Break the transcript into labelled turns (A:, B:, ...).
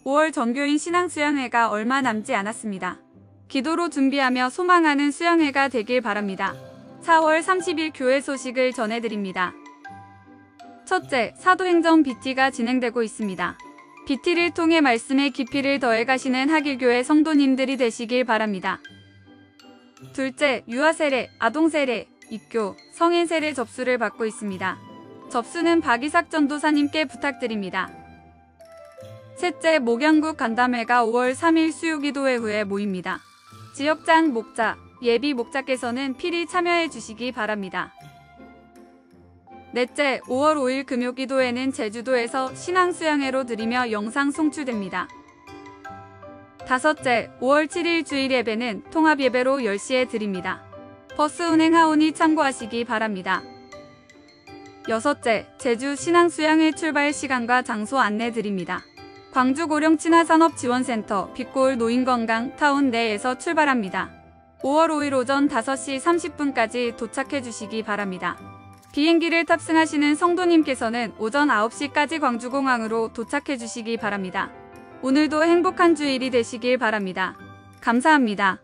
A: 5월 전교인 신앙수양회가 얼마 남지 않았습니다. 기도로 준비하며 소망하는 수양회가 되길 바랍니다. 4월 30일 교회 소식을 전해드립니다. 첫째, 사도행전 BT가 진행되고 있습니다. BT를 통해 말씀의 깊이를 더해가시는 하길교회 성도님들이 되시길 바랍니다. 둘째, 유아세례, 아동세례, 입교, 성인세례 접수를 받고 있습니다. 접수는 박이삭 전도사님께 부탁드립니다. 셋째, 목양국 간담회가 5월 3일 수요기도회 후에 모입니다. 지역장 목자, 예비 목자께서는 필히 참여해 주시기 바랍니다. 넷째, 5월 5일 금요기도회는 제주도에서 신앙수양회로 드리며 영상 송출됩니다. 다섯째, 5월 7일 주일 예배는 통합예배로 10시에 드립니다. 버스 운행하오니 참고하시기 바랍니다. 여섯째, 제주 신앙수양회 출발 시간과 장소 안내 드립니다. 광주 고령 친화산업지원센터 빛골 노인건강 타운 내에서 출발합니다. 5월 5일 오전 5시 30분까지 도착해 주시기 바랍니다. 비행기를 탑승하시는 성도님께서는 오전 9시까지 광주공항으로 도착해 주시기 바랍니다. 오늘도 행복한 주일이 되시길 바랍니다. 감사합니다.